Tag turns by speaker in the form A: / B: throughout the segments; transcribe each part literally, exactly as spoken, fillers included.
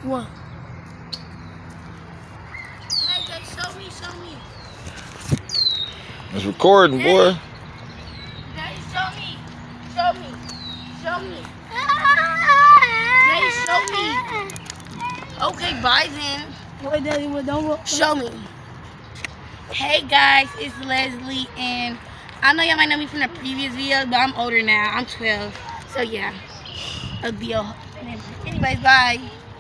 A: What?
B: Hey, Jay, show me, show me.
C: It's recording,
B: Hey.
C: boy.
B: Jay, show me. Show me. Show me. Jay, show me. Okay, bye then.
A: Wait, Daddy, what? Don't go.
B: Show me. Hey guys, it's Leslie, and I know y'all might know me from the previous video, but I'm older now. I'm twelve. So yeah. A deal. Anyways, bye.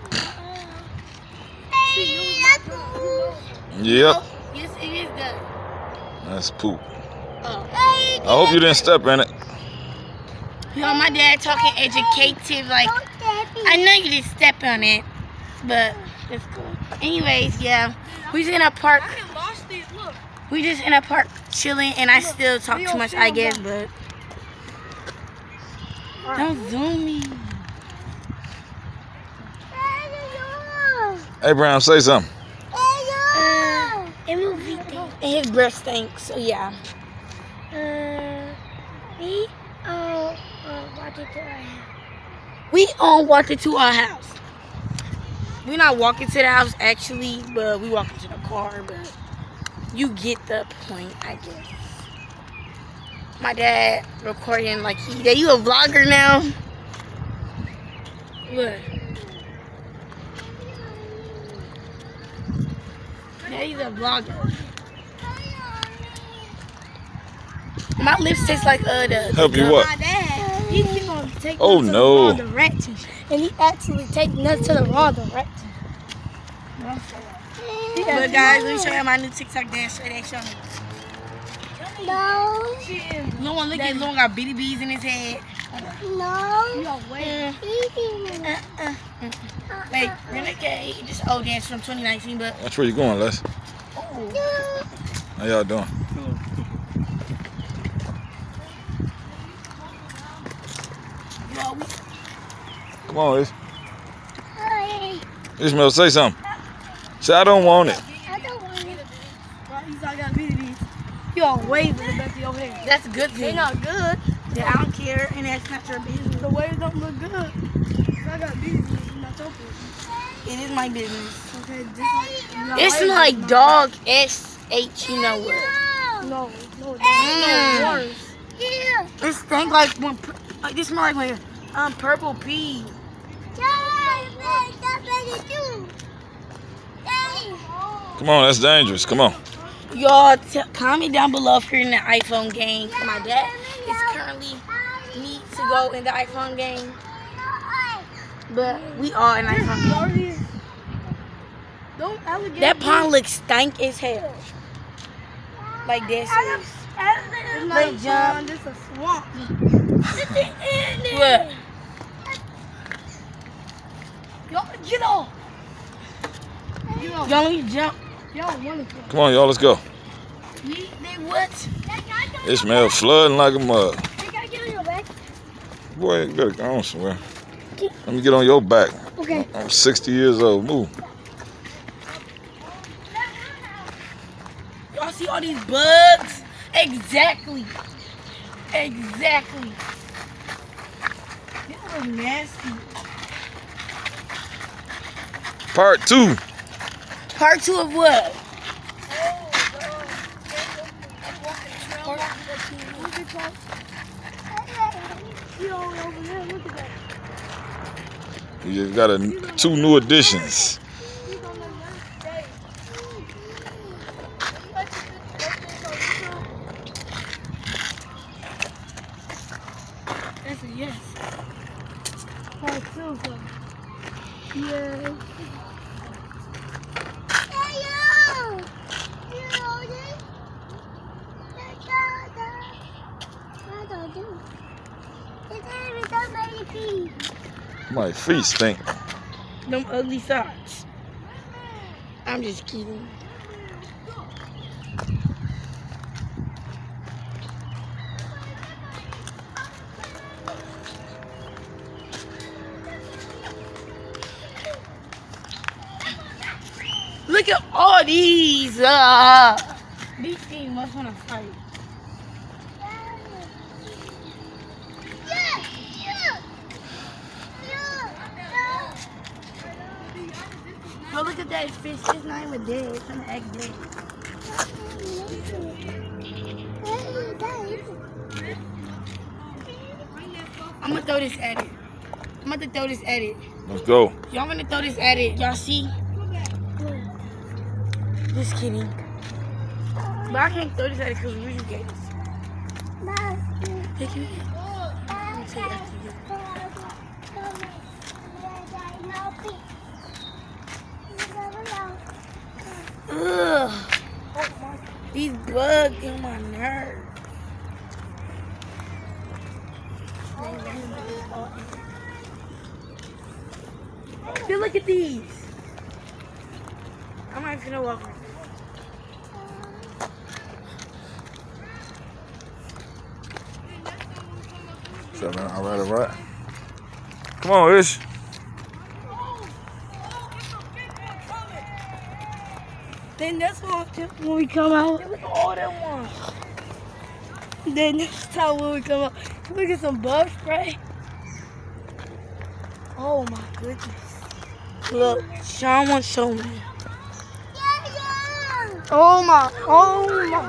C: Yep.
B: Yes, it is good.
C: That's poop.
B: Oh.
C: I hope you didn't step in it.
B: Yo, my dad talking educative, like, I know you didn't step on it, but it's cool. Anyways, yeah, we just in a park. We just in a park chilling, and I still talk too much, I guess, but don't zoom me.
C: Abraham, say something.
B: Uh, it will be and his breath stinks, so yeah.
A: Uh, we uh, uh walk it to our house.
B: We on walking to our house. We're not walking to the house actually, but we walking to the car, but you get the point, I guess. My dad recording like he, that you a vlogger now? What? Yeah, he's a vlogger. My lips taste like uh the.
C: Help you what?
A: My dad, he keep on taking
C: Oh,
A: us to
C: no.
A: the wrong direction, and he actually taking us to the wrong direction.
B: But guys, let me show you my new TikTok dance. Show that, show me.
A: No,
B: No one look at Long got bitty bees in his head.
A: no. Yo, wait.
B: Uh, uh, uh. Wait, Renegade, this old dance from twenty nineteen, but
C: That's where you going, Les?
B: oh.
C: How y'all doing?
B: Yo, we,
C: Come on, Is. Ishmael, say something. Say, I don't want it.
A: I don't want it. He's like, I got bitty bees. You all waving the back of your head.
B: that's a good
A: They
B: thing.
A: not good.
B: Yeah, I don't care, and that's not your business.
A: The waves don't look good. I got bitty bees. It's not your business.
B: It is my business.
A: Okay, just like y'all
B: It's
A: waving
B: like
A: is not-
B: dog S H, you know what?
A: No, no,
B: Mm.
A: no, worse.
B: It stink like when, pur- like this smell like when um purple pea.
C: Come on, that's dangerous. Come on.
B: Y'all t- comment down below if you're in the iPhone game. My dad is currently need to go in the iPhone game, but we are in the iPhone game.
A: Don't alligator.
B: That pond looks stank as hell. Like this.
A: It's not a
B: Wait, jump.
A: pond, it's a swamp.
B: What?
A: Y'all get off. Get off.
B: Y'all let me jump.
A: Y'all want to
C: Come on, y'all, let's go.
B: We, they what?
C: Ishmael flooding like a mug.
A: They gotta get on your back.
C: Boy, you better go on somewhere. Let me get on your back.
A: Okay.
C: I'm sixty years old. Move.
B: Y'all see all these bugs? Exactly. Exactly. This was nasty.
C: Part two.
B: Part two of what?
C: You got a, two new additions.
A: That's a yes. Part two. Yes.
C: My feet stink.
B: Them ugly socks. I'm just kidding. Look at all these. Uh, these things must want to fight. Go look at that fish. It's not even dead. It's trying to act dead. I'm gonna throw this at it. I'm gonna throw this at it.
C: Let's go.
B: Y'all gonna throw this at it. Y'all see? Just kidding. But I can't throw this at it because we usually get this. Take it. Let me take it after you. Ugh. These bugs in my nerves. Dude, look at these. I'm not even gonna walk around.
C: What's up, man? All right, all right. Come on, Ish.
B: Then that's what when we come out. Look at all them ones. Then next time when we come out, look at some bug spray. Oh my goodness. Look, Sean wants to show me. Oh my, oh my.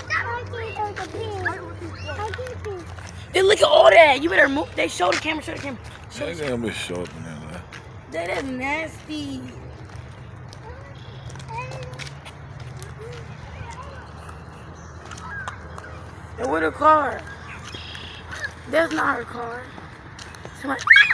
B: Then look at all that. You better move. They show the camera, show the camera. Show
C: They're
B: the
C: gonna be short in there, man.
B: That is nasty. And with her car. That's not her car. Somebody